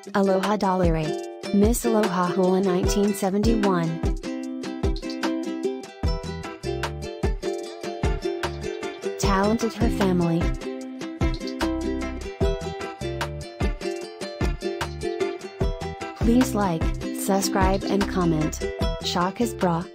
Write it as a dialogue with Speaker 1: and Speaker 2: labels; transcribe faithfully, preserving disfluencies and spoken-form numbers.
Speaker 1: Aloha Dolare. Miss Aloha Hula nineteen seventy-one. Talented her family. Please like, subscribe and comment. Shaka's bra.